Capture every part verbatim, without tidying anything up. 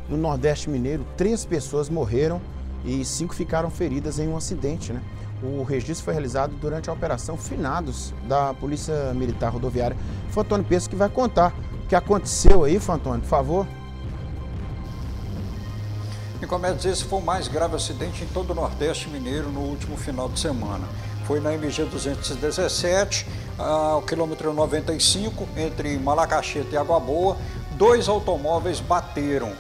no Nordeste Mineiro, três pessoas morreram e cinco ficaram feridas em um acidente, né? O registro foi realizado durante a Operação Finados da Polícia Militar Rodoviária. Foi Antônio Pesco que vai contar o que aconteceu aí, Antônio, por favor. Nicomedes, esse foi o mais grave acidente em todo o Nordeste Mineiro no último final de semana. Foi na M G duzentos e dezessete, ao quilômetro noventa e cinco, entre Malacacheta e Água Boa, dois automóveis bateram.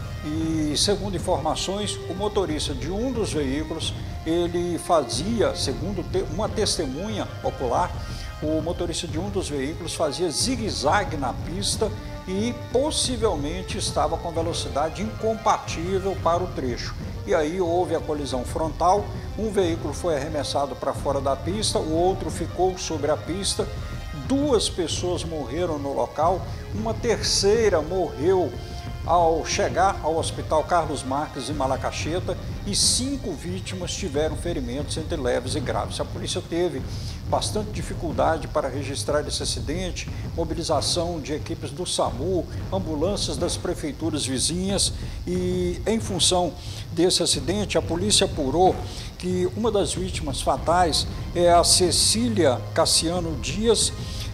E, segundo informações, o motorista de um dos veículos, ele fazia, segundo uma testemunha ocular, o motorista de um dos veículos fazia zigue-zague na pista e possivelmente estava com velocidade incompatível para o trecho. E aí houve a colisão frontal, um veículo foi arremessado para fora da pista, o outro ficou sobre a pista, duas pessoas morreram no local, uma terceira morreu ao chegar ao Hospital Carlos Marques em Malacacheta e cinco vítimas tiveram ferimentos entre leves e graves. A polícia teve bastante dificuldade para registrar esse acidente, mobilização de equipes do SAMU, ambulâncias das prefeituras vizinhas e, em função desse acidente, a polícia apurou que uma das vítimas fatais é a Cecília Cassiano Dias.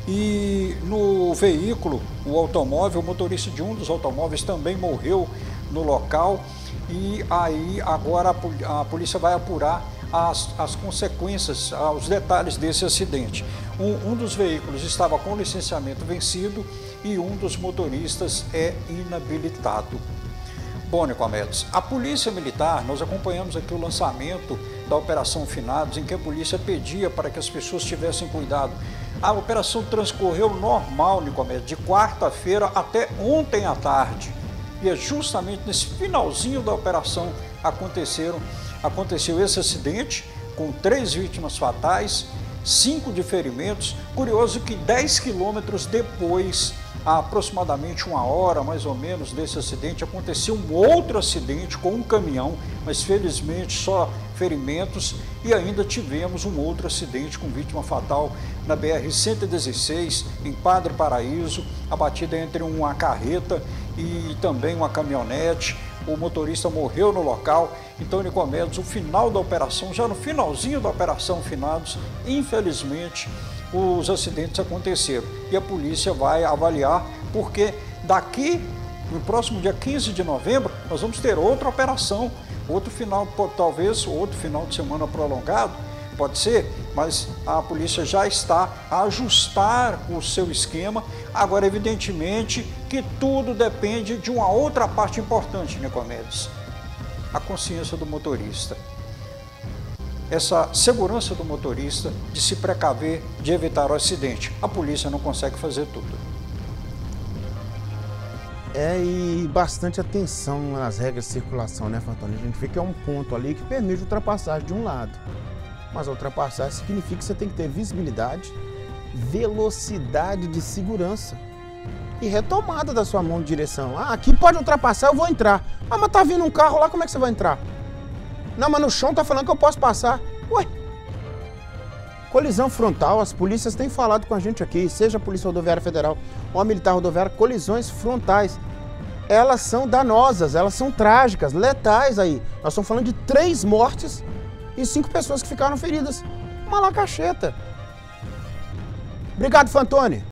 E no veículo, o automóvel, o motorista de um dos automóveis também morreu no local. E aí agora a, a polícia vai apurar as, as consequências, os detalhes desse acidente. Um, um dos veículos estava com licenciamento vencido e um dos motoristas é inabilitado. Bom, Nicomedes, a Polícia Militar, nós acompanhamos aqui o lançamento da Operação Finados, em que a polícia pedia para que as pessoas tivessem cuidado. A operação transcorreu normal, Nicomedes, de quarta-feira até ontem à tarde. E é justamente nesse finalzinho da operação aconteceram, aconteceu esse acidente, com três vítimas fatais, cinco de ferimentos. Curioso que dez quilômetros depois, há aproximadamente uma hora, mais ou menos, desse acidente, aconteceu um outro acidente com um caminhão, mas felizmente só ferimentos, e ainda tivemos um outro acidente com vítima fatal na B R cento e dezesseis, em Padre Paraíso, a batida entre uma carreta e também uma caminhonete. O motorista morreu no local. Então, Nicomedes, o final da operação, já no finalzinho da Operação Finados, infelizmente, os acidentes aconteceram. E a polícia vai avaliar, porque daqui, no próximo dia quinze de novembro, nós vamos ter outra operação, outro final, talvez outro final de semana prolongado, pode ser, mas a polícia já está a ajustar o seu esquema. Agora, evidentemente, que tudo depende de uma outra parte importante, Nicomedes: a consciência do motorista. Essa segurança do motorista de se precaver, de evitar o acidente. A polícia não consegue fazer tudo. É, e bastante atenção nas regras de circulação, né, Fantoni? A gente vê que é um ponto ali que permite ultrapassagem de um lado. Mas a ultrapassagem significa que você tem que ter visibilidade, velocidade de segurança e retomada da sua mão de direção. Ah, aqui pode ultrapassar, eu vou entrar. Ah, mas tá vindo um carro lá, como é que você vai entrar? Não, mas no chão tá falando que eu posso passar. Ué! Colisão frontal, as polícias têm falado com a gente aqui, seja a Polícia Rodoviária Federal ou a Militar Rodoviária, colisões frontais. Elas são danosas, elas são trágicas, letais aí. Nós estamos falando de três mortes e cinco pessoas que ficaram feridas. Malacacheta. Obrigado, Fantoni.